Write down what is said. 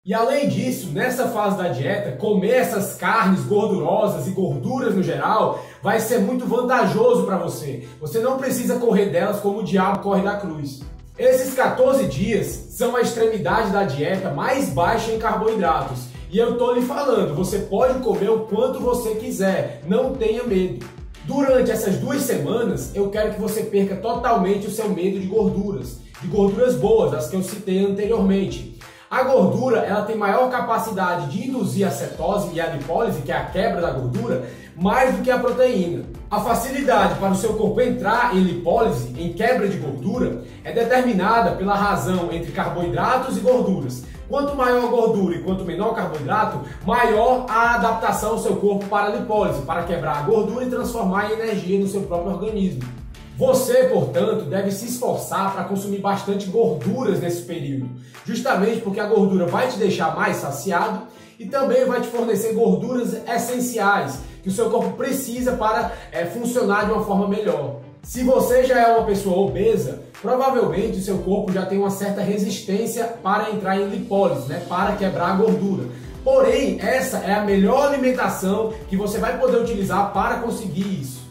E além disso, nessa fase da dieta, comer essas carnes gordurosas e gorduras no geral vai ser muito vantajoso para você. Você não precisa correr delas como o diabo corre da cruz. Esses 14 dias são a extremidade da dieta mais baixa em carboidratos. E eu tô lhe falando, você pode comer o quanto você quiser, não tenha medo. Durante essas 2 semanas, eu quero que você perca totalmente o seu medo de gorduras boas, as que eu citei anteriormente. A gordura, ela tem maior capacidade de induzir a cetose e a lipólise, que é a quebra da gordura, mais do que a proteína. A facilidade para o seu corpo entrar em lipólise, em quebra de gordura, é determinada pela razão entre carboidratos e gorduras. Quanto maior a gordura e quanto menor o carboidrato, maior a adaptação do seu corpo para a lipólise, para quebrar a gordura e transformar em energia no seu próprio organismo. Você, portanto, deve se esforçar para consumir bastante gorduras nesse período, justamente porque a gordura vai te deixar mais saciado e também vai te fornecer gorduras essenciais que o seu corpo precisa para funcionar de uma forma melhor. Se você já é uma pessoa obesa, provavelmente o seu corpo já tem uma certa resistência para entrar em lipólise, para quebrar a gordura. Porém, essa é a melhor alimentação que você vai poder utilizar para conseguir isso.